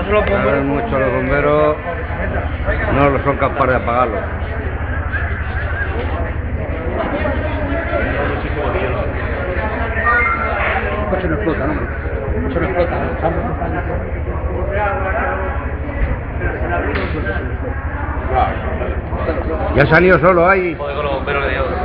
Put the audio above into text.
mucho los bomberos. Tardan mucho los bomberos, no lo son capaces de apagarlo. El coche no explota, ¿no? El coche no explota, Ya salió solo ahí. Joder, con los bomberos que dio.